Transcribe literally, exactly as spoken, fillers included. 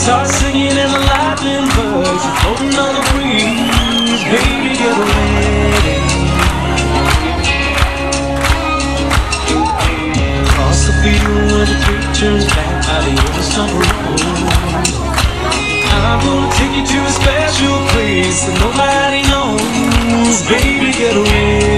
Start singing and the lightning bugs are floating on the breeze. Baby, get ready. Across the field where the creek turns back by the old stump road, I'm gonna take you to a special place that nobody knows. Baby, get ready.